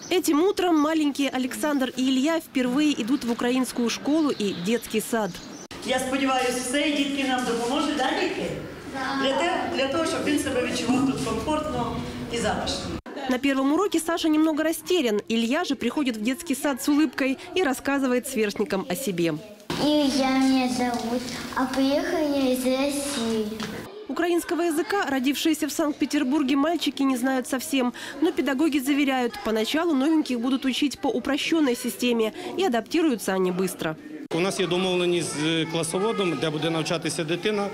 Этим утром маленькие Александр и Илья впервые идут в украинскую школу и детский сад. Я сподіваюся, все, дітки нам допоможуть, да, дітки? Для того, щоб він себе відчував тут комфортно и затишно. На первом уроке Саша немного растерян. Илья же приходит в детский сад с улыбкой и рассказывает сверстникам о себе. Илья меня зовут, а приехал я из России. Украинского языка родившиеся в Санкт-Петербурге мальчики не знают совсем. Но педагоги заверяют, поначалу новеньких будут учить по упрощенной системе, и адаптируются они быстро. У нас є домовленість з класоводом, де буде навчатися дитина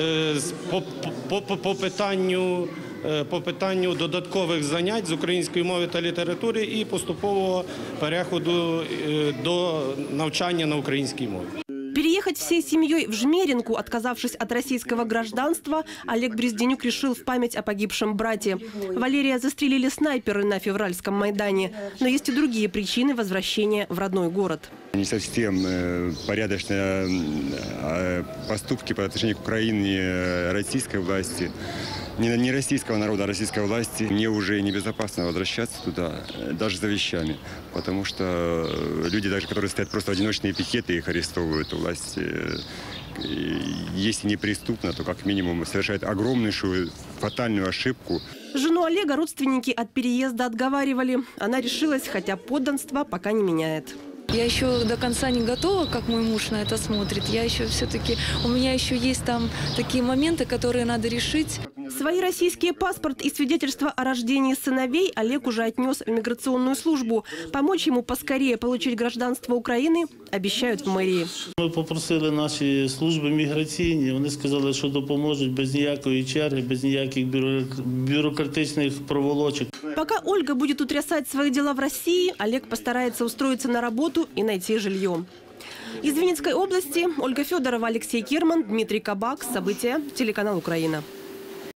по питанню додаткових занять з української мови та літератури і поступового переходу до навчання на українській мові. Переехать всей семьей в Жмеринку, отказавшись от российского гражданства, Олег Брезденюк решил в память о погибшем брате. Валерия застрелили снайперы на Февральском Майдане. Но есть и другие причины возвращения в родной город. Не совсем порядочные поступки по отношению к Украине российской власти. Не российского народа, а российской власти. Мне уже небезопасно возвращаться туда, даже за вещами. Потому что люди, даже которые стоят просто в одиночные пикеты, их арестовывают. Власть, если не преступно, то как минимум совершает огромнейшую фатальную ошибку. Жену Олега родственники от переезда отговаривали. Она решилась, хотя подданство пока не меняет. Я еще до конца не готова, как мой муж на это смотрит. Я еще все-таки, у меня еще есть там такие моменты, которые надо решить. Свои российские паспорт и свидетельство о рождении сыновей Олег уже отнес в миграционную службу. Помочь ему поскорее получить гражданство Украины обещают в мэрии. Ми попросили наші служби міграційні, вони сказали, що допоможуть без ніякої черги, без ніяких бюрократичних проволочок. Пока Ольга будет утрясать свои дела в России, Олег постарается устроиться на работу и найти жилье. Из Винницкой области Ольга Федорова, Алексей Керман, Дмитрий Кабак. События. Телеканал «Украина».